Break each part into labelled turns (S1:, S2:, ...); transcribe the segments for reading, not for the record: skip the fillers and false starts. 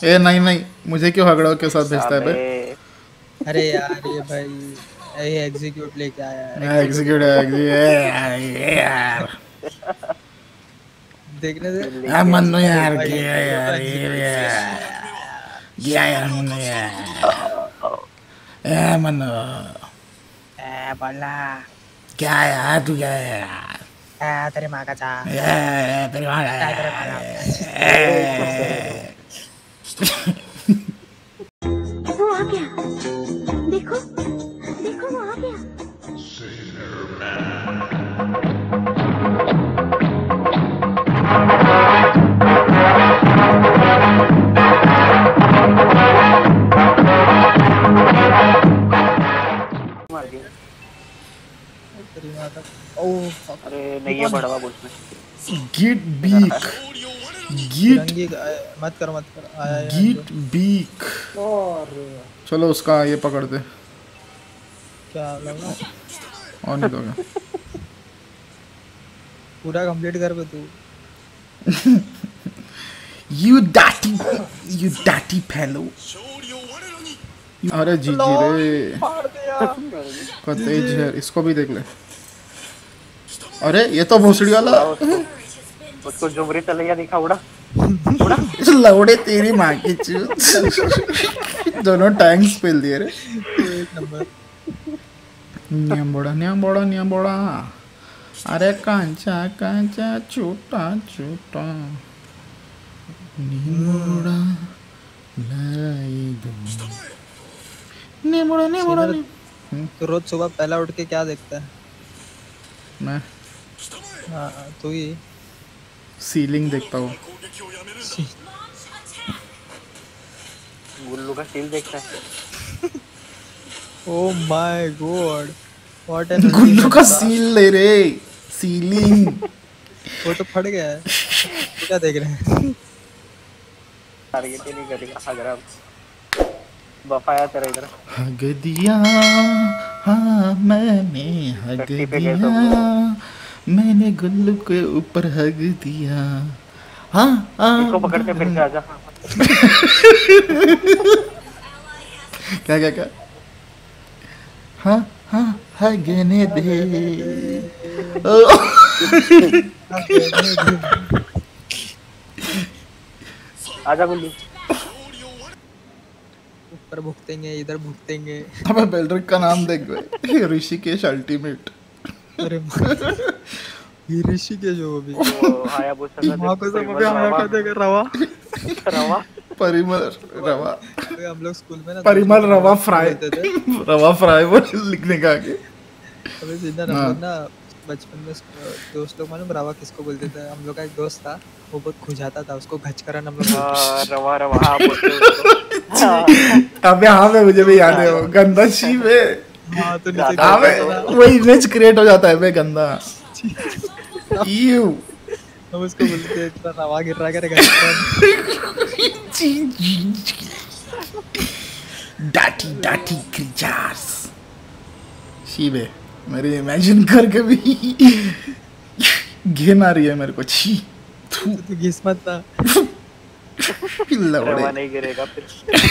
S1: ए नहीं नहीं, मुझे क्यों हगड़ों के साथ भेजता है बे?
S2: अरे यार ये भाई ये एग्जीक्यूट लेके आया है,
S1: एग्जीक्यूट यार
S2: देखने दे।
S1: मन्नू यार
S2: भाई
S1: गया यार, गया यार मन्नू यार, ए मन्नू
S2: बोला
S1: क्या यार, तू क्या है यार?
S2: तेरे माँ का चा
S1: तेरी माँ का
S2: तेरे माँ का
S3: वो आ गया, देखो देखो वो आ गया।
S4: अरे नहीं है बड़वा बोल में।
S1: गिट बीक, गिट
S2: मत कर आया
S1: गिट बीक।
S2: और
S1: चलो उसका ये पकड़ दे।
S2: क्या लगा
S1: और नहीं दोगे?
S2: पूरा कंप्लीट कर बे तू।
S1: You dirty fellow। अरे जीजी रे, कतेज है, इसको भी देख ले। अरे ये तो भोसड़ी वाला।
S4: उसको जुमरी तलैया दिखा, उड़ा उड़ा।
S1: लौड़े तेरी माँ की चूत। दोनों टैंक्स पेल दिए रे।
S2: एक नंबर।
S1: न्याम बोड़ा। अरे कांचा कांचा छोटा छोटा निमोड़ा लाई दो। निमोड़ा।
S2: तो रोज सुबह पहला उठ के क्या देखता है?
S1: मैं
S2: हाँ तू ही।
S1: सीलिंग देखता हूँ।
S4: गुल्लू का सील देखता है।
S2: Oh my God, what an
S1: Gullu का सील ले रे, सीलिंग।
S2: वो तो फट गया है। तो क्या देख रहे हैं?
S4: टारगेट ही नहीं करेगा। अगर बफाया तेरा इधर
S1: हग दिया, हाँ मैंने हग दिया, मैंने गुल्लू के ऊपर हग दिया। हाँ
S4: इसको पकड़ते फिर से आजा।
S1: क्या हाँ हगने दे।
S4: आजा गुल्लू।
S2: ऊपर भुगतेंगे, इधर भुगतेंगे।
S1: अबे बेलरिक का नाम देख बे, ऋषिकेश अल्टीमेट।
S2: अरे ये ऋषिकेश हो भी।
S4: हायाबुसा का
S2: मां को सब पे आया का देगा रवा
S1: परिमल रवा।
S2: हम लोग स्कूल में ना
S1: परिमल रवा फ्राई, रवा फ्राई वो लिखने का आगे।
S2: अबे सीधा हम लोग ना बचपन में दोस्त लोग मालूम रवा किसको बोलते थे? हम लोग का एक दोस्त था, वो बहुत खुजाता था, उसको घचकरन हम लोग
S4: रवा हाँ बोलते उसको।
S1: अबे हाँ मैं मुझे भी याद है वो गंदा छी में।
S2: हाँ तो
S1: वो इमेज क्रिएट हो जाता है बे गंदा। यू
S2: हम उसको बोलते थे इतना रवा गिर रहा करे घचकरन।
S1: डाटी क्रीचर्स। शीबे मेरी इमेजिन करके भी घिन आ रही है मेरे को। छी
S2: तू घिस मत था।
S4: रवा नहीं गिरेगा फिर।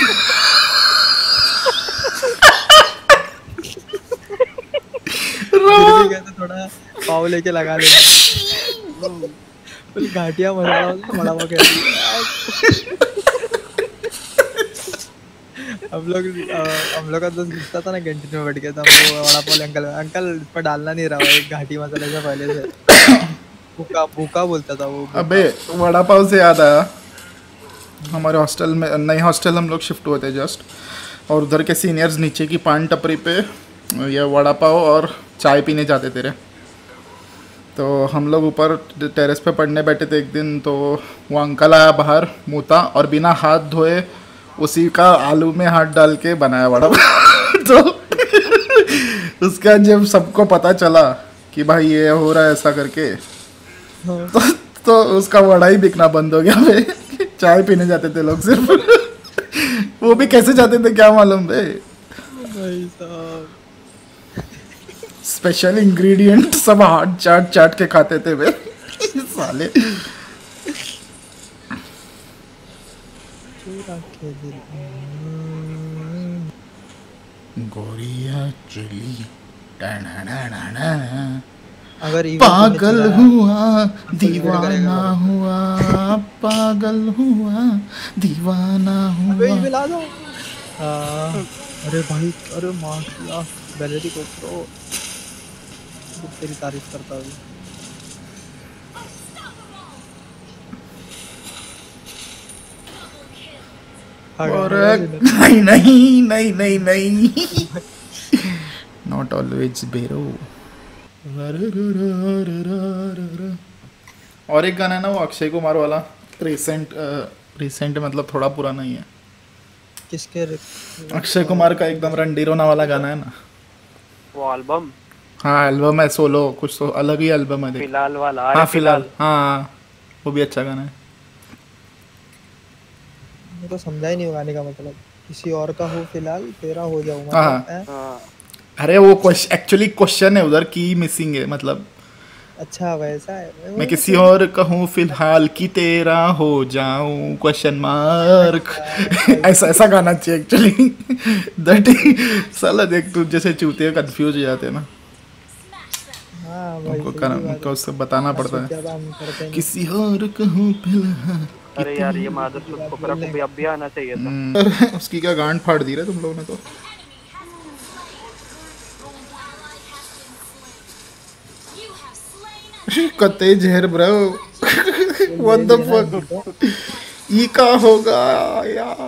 S2: गिर भी गया तो थोड़ा पाव लेके लगा लेना। फुल घाटिया मजा बड़ा मौका। हम लोग का दोस्त घुसता था ना कैंटीन में बैठ के, तो हम वो वड़ा पाव अंकल इस पर डालना नहीं रहा, एक घाटी मसाले से पहले से भूखा बोलता था वो।
S1: अबे वड़ा पाव से याद आया, हमारे हॉस्टल में, नई हॉस्टल हम लोग शिफ्ट हुए थे जस्ट, और उधर के सीनियर्स नीचे की पान टपरी पे ये वड़ा पाव और चाय पीने जाते थे। तो हम लोग ऊपर टेरेस पे पढ़ने बैठे थे एक दिन, तो वो अंकल आया बाहर, मुँह और बिना हाथ धोए उसी का आलू में हाथ डाल के बनाया वड़ा तो उसका जब सबको पता चला कि भाई ये हो रहा है ऐसा करके, तो उसका वड़ा ही बिकना बंद हो गया बे। चाय पीने जाते थे लोग सिर्फ। वो भी कैसे जाते थे क्या मालूम बे।
S2: भाई साहब
S1: स्पेशल इंग्रेडिएंट सब हाथ चाट के खाते थे बे साले।
S2: रखे दिल
S1: गोरिया चली टाना
S2: अगर इवन तुमने
S1: पागल
S2: चिल्लाया
S1: हुआ
S2: करेगा
S1: दीवाना हुआ पागल हुआ दीवाना
S2: अबे
S1: हुआ।
S2: ये ला दो अरे भाई अरे माशाल्लाह बैलेरी को प्रो तेरी तारीफ करता हूँ
S1: और नहीं नहीं नहीं नहीं नहीं नॉट ऑलवेज बेरो। और एक गाना है ना वो अक्षय कुमार वाला रिसेंट मतलब थोड़ा पुराना ही है।
S2: किसके
S1: अक्षय कुमार का एकदम रंडीरोना वाला गाना है ना।
S4: वो एल्बम
S1: हाँ एल्बम है सोलो कुछ तो अलग ही एल्बम है देख।
S4: फिलहाल वाला
S1: हाँ
S4: अरे
S1: फिलहाल हाँ वो भी अच्छा गाना है।
S2: मेरे को समझा ही नहीं वो गाने का मतलब किसी और का हो फिलहाल तेरा हो जाऊं
S1: हाँ।
S2: मतलब हैं?
S4: हाँ
S1: अरे वो एक्चुअली क्वेश्चन है उधर की मिसिंग है मतलब
S2: अच्छा वैसा है
S1: मैं किसी और कहूँ फिलहाल कि तेरा हो जाऊं क्वेश्चन मार्क ऐसा ऐसा गाना चाहिए एक्चुअली दैट साला देख तू जैसे चूते कंफ्यूज हो जाते हैं ना
S2: हाँ भाई
S1: उनको उससे बताना पड़ता है
S2: है
S1: किसी और कहूँ फिलहाल।
S4: अरे यार ये मादर को को भी अब भी आना चाहिए था।
S1: उसकी क्या गांड फाड़ दी रहे तुम लोगों ने तो। कते जहर ब्रो व्हाट द फक ई का होगा यार।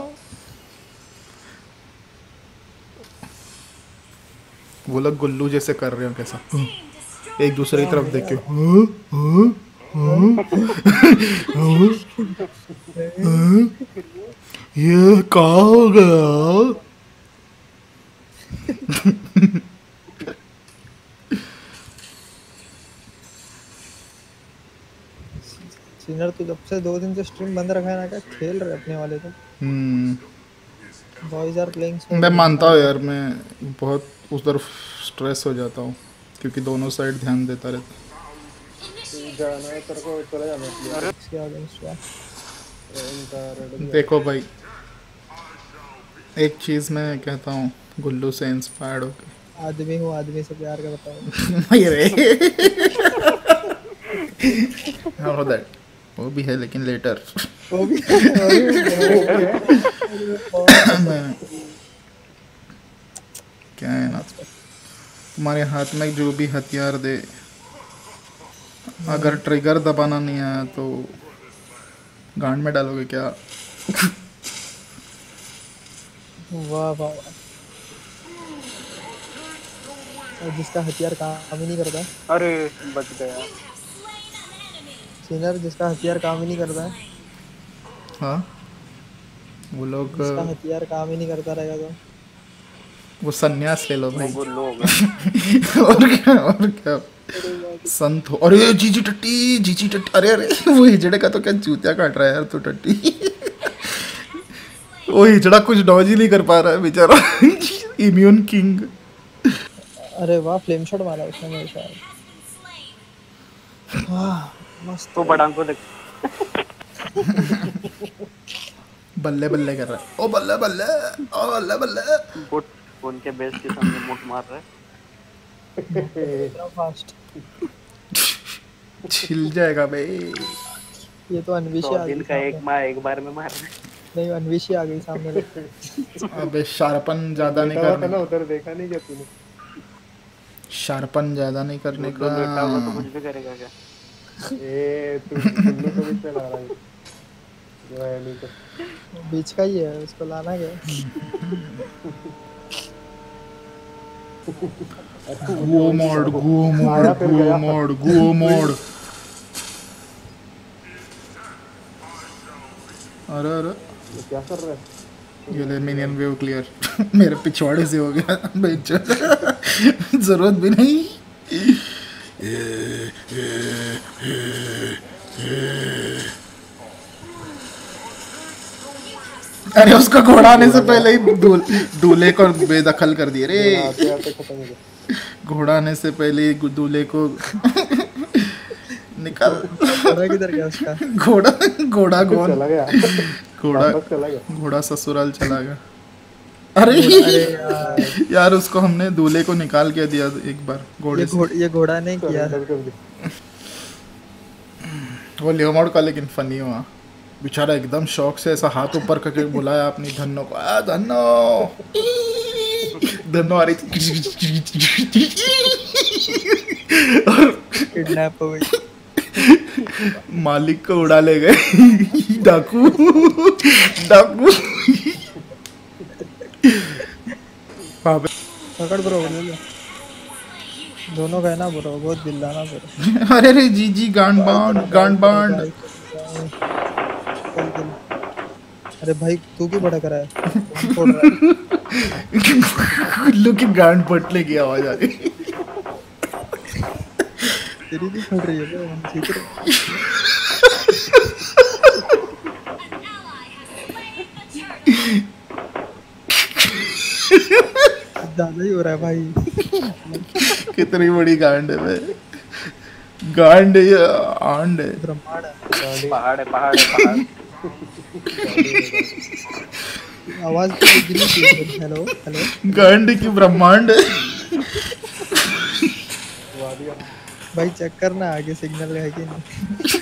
S1: वो लोग गुल्लू जैसे कर रहे हो कैसा एक दूसरे की तरफ देख के ये का हो गया।
S2: सिनर तो जब से 2 दिन से स्ट्रीम बंद रखा है ना क्या खेल रहे अपने वाले तो बॉयज आर प्लेइंग
S1: मैं मानता हूँ यार मैं बहुत उधर स्ट्रेस हो जाता हूँ क्योंकि दोनों साइड ध्यान देता रहता।
S5: जाना है तेरे को चले जाना है।
S1: देखो भाई एक चीज मैं कहता हूँ गुल्लू से इंस्पायर्ड होके
S2: आदमी हूँ आदमी से प्यार करता हूँ
S1: नहीं रे हाँ दैट वो भी है लेकिन लेटर
S2: वो भी
S1: क्या है ना तुम्हारे हाथ में जो भी हथियार दे अगर ट्रिगर दबाना नहीं आया तो गांड में डालोगे क्या।
S2: वाह वाह और जिसका हथियार काम ही नहीं करता
S4: अरे बच गया।
S2: सिनर जिसका हथियार काम ही नहीं करता है
S1: हाँ वो लोग
S2: जिसका हथियार काम ही नहीं करता रहेगा तो
S1: वो सन्यास ले लो भाई
S4: वो लोग
S1: और क्या संत हो। अरे जीजी टट्टी अरे अरे वो हिजड़े का तो क्या जूतिया काट रहा है यार तू टट्टी वो हिजड़ा कुछ डॉज ही नहीं कर पा रहा है बेचारा इम्यून किंग।
S2: अरे वाह फ्लेम शॉट मारा उसने मेरे साथ वाह मस्त
S4: तो बड़ा को देख
S1: बल्ले बल्ले कर रहा है ओ बल्ले बल्ले ओ बल्ले बल्ले
S4: बुट उनके बेस के सामने मुट मार रहा है।
S2: इतना फास्ट
S1: छिल जाएगा भाई।
S2: ये तो अनविशी
S4: तो
S2: आ
S4: दिन
S2: गई
S4: का एक बार में मार रहा है।
S2: नहीं अनविशी आ गई सामने
S1: अबे शार्पन ज्यादा नहीं
S5: था ना
S1: करने
S5: उधर देखा नहीं क्या तूने?
S1: शार्पन ज्यादा नहीं करने
S4: तो बेटा वो तो
S1: का
S4: कुछ भी करेगा क्या।
S5: ए तू गुल्लू को भी चला रहा है जो है नहीं तो
S2: बीच का ही है उसको लाना क्या
S1: गो मोड अरे अरे
S5: ये क्या कर रहा है?
S1: ये ले मिनियन वेव क्लियर मेरे पिछवाड़े से हो गया बेचो जरूरत भी नहीं। अरे उसका घोड़ा आने से पहले ही दूल्हे को बेदखल कर दिए रे।
S5: आते आते खत्म हो गया।
S1: घोड़ा आने से पहले ही दूल्हे को निकल
S2: घोड़ा किधर गया उसका
S1: घोड़ा घोड़ा गोन
S5: चला गया
S1: घोड़ा
S5: वापस चला गया।
S1: घोड़ा ससुराल चला गया। अरे
S2: अरे यार
S1: यार उसको हमने दूल्हे को निकाल के दिया एक बार घोड़े से।
S2: ये घोड़ा ने किया।
S5: सरेंडर कर दिया।
S1: वो लियोमार्ड का लेकिन फनी हुआ बेचारा, एकदम शौक से ऐसा हाथ ऊपर करके बुलाया अपनी धन्नो को, आ धन्नो। धन्नो आ रही थी और
S2: किडनैप हो गई।
S1: मालिक को उड़ा ले गए डाकू डाकू। वहाँ पे
S2: पकड़ ब्रो, ले लो। दोनों का है ना ब्रो, बहुत दिलाना ब्रो।
S1: अरे रे जी गांड बांड।
S2: अरे भाई तू क्यों बड़ा करा है? कौन फोड़ रहा है?
S1: गुल्लू की गांड पटने की आवाज आ रही।
S2: तेरी भी फट रही है ब्रो, हम सीख रहे हैं। ज्यादा ही हो रहा है भाई।
S1: कितनी बड़ी गांड है बे। गांड है या आंड है?
S2: ब्रह्मांड है।
S4: पहाड़ है पहाड़ है पहाड़।
S2: आवाज तो इतनी तेज है। हेलो हेलो
S1: गांड की ब्रह्मांड है।
S2: भाई चेक करना आगे सिग्नल है कि नहीं।